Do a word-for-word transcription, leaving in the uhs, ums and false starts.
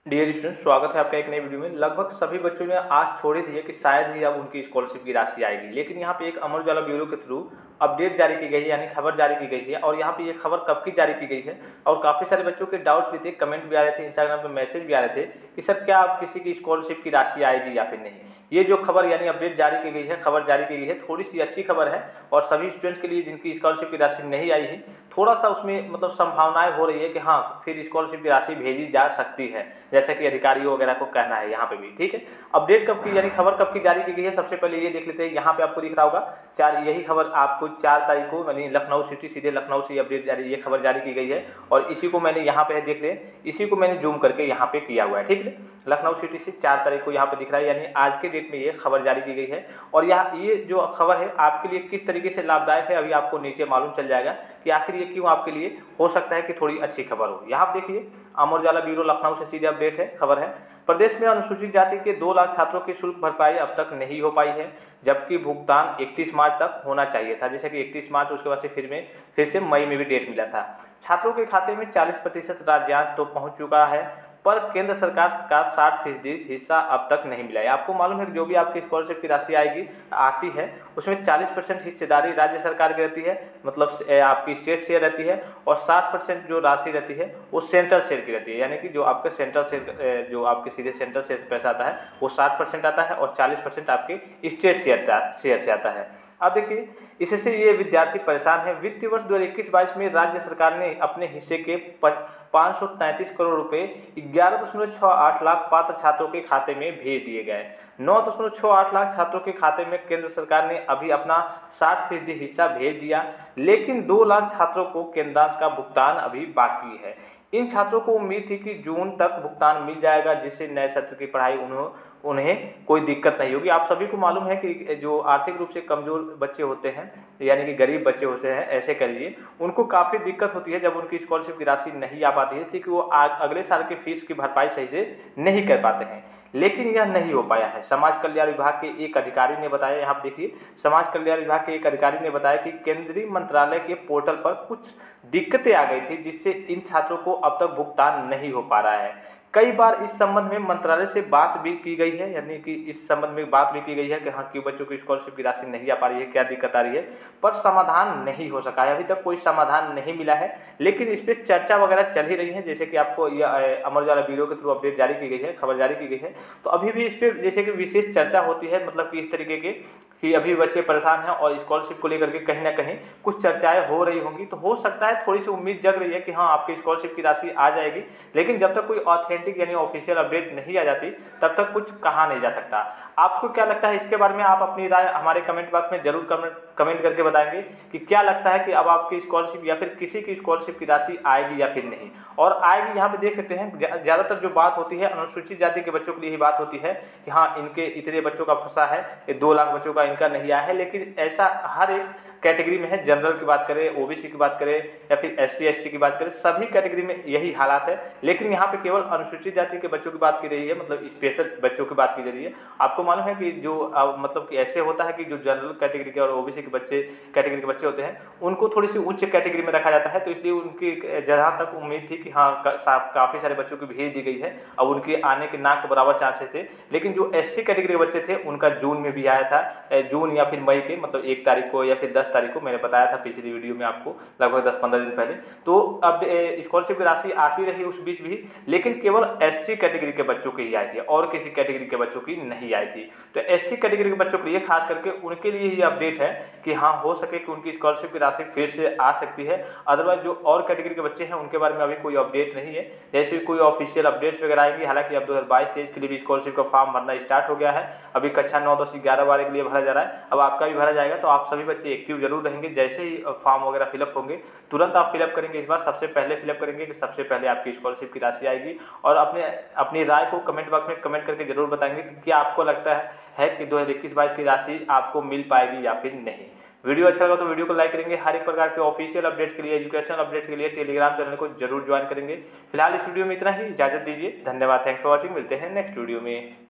Dear student, स्वागत है आपका एक नई वीडियो में। लगभग सभी बच्चों ने आस छोड़ ही दी है कि शायद ही अब उनकी स्कॉलरशिप की राशि आएगी, लेकिन यहाँ पे एक अमर उजाला ब्यूरो के थ्रू अपडेट जारी की गई है, यानी खबर जारी की गई है। और यहाँ पे ये खबर कब की जारी की गई है, और काफ़ी सारे बच्चों के डाउट्स भी थे, कमेंट भी आ रहे थे, इंस्टाग्राम पे मैसेज भी आ रहे थे कि सर क्या अब किसी की स्कॉलरशिप की राशि आएगी या फिर नहीं। ये जो खबर यानी अपडेट जारी की गई है, खबर जारी की गई है, थोड़ी सी अच्छी खबर है। और सभी स्टूडेंट्स के लिए जिनकी स्कॉलरशिप की राशि नहीं आई है, थोड़ा सा उसमें मतलब संभावनाएं हो रही है कि हाँ फिर स्कॉलरशिप की राशि भेजी जा सकती है, जैसे कि अधिकारियों वगैरह को कहना है यहाँ पे भी। ठीक है, अपडेट कब की यानी खबर कब की जारी की गई है, सबसे पहले ये देख लेते हैं। यहाँ पे आपको दिख रहा होगा चार, यही खबर आपको चार तारीख को यानी लखनऊ सिटी, सीधे लखनऊ से अपडेट जारी, ये खबर जारी की गई है। और इसी को मैंने यहाँ पे देख लें, इसी को मैंने जूम करके यहाँ पे किया हुआ है। ठीक है, लखनऊ सिटी से चार तारीख को यहाँ पे दिख रहा है, यानी आज के डेट में ये खबर जारी की गई है। और यह ये जो खबर है आपके लिए किस तरीके से लाभदायक है, अभी आपको नीचे मालूम चल जाएगा कि आखिर ये क्यों आपके लिए हो सकता है कि थोड़ी अच्छी खबर हो। यहाँ पे देखिए, अमर उजाला ब्यूरो लखनऊ से सीधे अपडेट है, खबर है। प्रदेश में अनुसूचित जाति के दो लाख छात्रों की शुल्क भरपाई अब तक नहीं हो पाई है, जबकि भुगतान इकतीस मार्च तक होना चाहिए था। जैसे कि इकतीस मार्च, उसके बाद से फिर में फिर से मई में भी डेट मिला था। छात्रों के खाते में चालीस प्रतिशत राज्यांश तो पहुंच चुका है, पर केंद्र सरकार का साठ फीसदी हिस्सा अब तक नहीं मिला है। आपको मालूम है कि जो भी आपकी स्कॉलरशिप की राशि आएगी आती है, उसमें चालीस परसेंट हिस्सेदारी राज्य सरकार की रहती है, मतलब आपकी स्टेट शेयर रहती है, और साठ परसेंट जो राशि रहती है वो सेंट्रल शेयर की रहती है। यानी कि जो आपका सेंट्रल शेयर, जो आपके सीधे सेंट्रल शेयर से पैसा आता है वो साठ परसेंट आता है, और चालीस परसेंट आपके स्टेट शेयर शेयर से आता है। अब देखिए, इससे ये विद्यार्थी परेशान है। वित्तीय वर्ष दो हज़ार इक्कीस बाईस में राज्य सरकार ने अपने हिस्से के पाँच सौ तैंतीस करोड़ रुपए ग्यारह दशमलव छः आठ लाख पात्र छात्रों के खाते में भेज दिए गए। नौ दशमलव छः आठ लाख छात्रों के खाते में केंद्र सरकार ने अभी अपना साठ फीसदी हिस्सा भेज दिया, लेकिन दो लाख छात्रों को केंद्रांश का भुगतान अभी बाकी है। इन छात्रों को उम्मीद थी कि जून तक भुगतान मिल जाएगा, जिससे नए सत्र की पढ़ाई उन्हें उन्हें कोई दिक्कत नहीं होगी। आप सभी को मालूम है कि जो आर्थिक रूप से कमज़ोर बच्चे होते हैं, यानी कि गरीब बच्चे होते हैं, ऐसे कह लीजिए, उनको काफ़ी दिक्कत होती है जब उनकी स्कॉलरशिप की राशि नहीं आ पाती है, इसलिए कि वो अगले साल की फीस की भरपाई सही से नहीं कर पाते हैं। लेकिन यह नहीं हो पाया है। समाज कल्याण विभाग के एक अधिकारी ने बताया, यहाँ आप देखिए, समाज कल्याण विभाग के एक अधिकारी ने बताया कि केंद्रीय मंत्रालय के पोर्टल पर कुछ दिक्कतें आ गई थी, जिससे इन छात्रों को अब तक भुगतान नहीं हो पा रहा है। कई बार इस संबंध में मंत्रालय से बात भी की गई है, यानी कि इस संबंध में बात भी की गई है कि हाँ क्यों बच्चों की स्कॉलरशिप की राशि नहीं आ पा रही है, क्या दिक्कत आ रही है, पर समाधान नहीं हो सका है। अभी तक कोई समाधान नहीं मिला है, लेकिन इस पर चर्चा वगैरह चल ही रही है। जैसे कि आपको यह अमर उजाला ब्यूरो के थ्रू अपडेट जारी की गई है, खबर जारी की गई है, तो अभी भी इस पर जैसे कि विशेष चर्चा होती है, मतलब कि इस तरीके के कि अभी बच्चे परेशान हैं और स्कॉलरशिप को लेकर के कहीं ना कहीं कुछ चर्चाएं हो रही होंगी। तो हो सकता है थोड़ी सी उम्मीद जग रही है कि हाँ आपकी स्कॉलरशिप की राशि आ जाएगी, लेकिन जब तक कोई ऑथेंटिक यानी ऑफिशियल अपडेट नहीं आ जाती तब तक कुछ कहा नहीं जा सकता। आपको क्या लगता है इसके बारे में, आप अपनी राय हमारे कमेंट बॉक्स में जरूर कमेंट कमेंट करके बताएंगे कि क्या लगता है कि अब आपकी स्कॉलरशिप या फिर किसी की स्कॉलरशिप की राशि आएगी या फिर नहीं। और आएगी, यहाँ पे देख सकते हैं ज़्यादातर जो बात होती है अनुसूचित जाति के बच्चों के लिए ही बात होती है कि हाँ इनके इतने बच्चों का फंसा है, ये दो लाख बच्चों का इनका नहीं आया है। लेकिन ऐसा हर एक कैटेगरी में है, जनरल की बात करें, ओबीसी की बात करें, या फिर एससी एसटी की बात करें, सभी कैटेगरी में यही हालात है। लेकिन यहाँ पे केवल अनुसूचित जाति के बच्चों की बात की रही है, मतलब स्पेशल बच्चों की बात की जा रही है। आपको मालूम है कि जो आ, मतलब कि ऐसे होता है कि जो जनरल कैटेगरी के और ओबीसी के बच्चे कैटेगरी के बच्चे होते हैं उनको थोड़ी सी उच्च कैटेगरी में रखा जाता है, तो इसलिए उनकी जहाँ तक उम्मीद थी कि हाँ काफ़ी सारे बच्चों की भेज दी गई है, अब उनके आने के ना के बराबर चांसेस थे। लेकिन जो एससी कैटेगरी के बच्चे थे उनका जून में भी आया था, जून या फिर मई के मतलब एक तारीख को या फिर दस तारीख को, मैंने बताया था पिछली वीडियो में आपको लगभग दस पंद्रह दिन पहले। तो अब स्कॉलरशिप की राशि आती रही उस बीच भी, लेकिन केवल एससी कैटेगरी के बच्चों की ही आई थी और किसी कैटेगरी के बच्चों की नहीं आई थी। तो एससी कैटेगरी के बच्चों के लिए खास करके उनके लिए ही अपडेट है कि हाँ हो सके कि उनकी स्कॉलरशिप की राशि फिर से आ सकती है। अदरवाइज जो और कैटेगरी के बच्चे हैं उनके बारे में अभी कोई अपडेट नहीं है, जैसे कोई ऑफिशियल अपडेट्स वगैरह आएंगे। हालांकि अब दो हज़ार बाईस तेईस के लिए भी स्कॉलरशिप का फॉर्म भरना स्टार्ट हो गया है, अभी कक्षा नौ दस ग्यारह बारह के लिए भरा जा रहा है, अब आपका भी भरा जाएगा। तो आप सभी बच्चे एक्टिव जरूर रहेंगे, जैसे ही फॉर्म वगैरह फिलअप होंगे तुरंत आप फिलअप करेंगे। इस बार सबसे पहले फिलअप करेंगे कि सबसे पहले आपकी स्कॉलरशिप की राशि आएगी। और अपने अपनी राय को कमेंट बॉक्स में कमेंट करके जरूर बताएंगे कि क्या आपको लगता है, है कि दो हज़ार इक्कीस बाईस की राशि आपको मिल पाएगी या फिर नहीं। वीडियो अच्छा लगा तो वीडियो को लाइक करेंगे। हर एक प्रकार के ऑफिशियल अपडेट्स के लिए, एजुकेशनल अपडेट्स के लिए टेलीग्राम चैनल को जरूर ज्वाइन करेंगे। फिलहाल इस वीडियो में इतना ही, इजाजत दीजिए, धन्यवाद, थैंक्स फॉर वॉचिंग, मिलते हैं नेक्स्ट वीडियो में।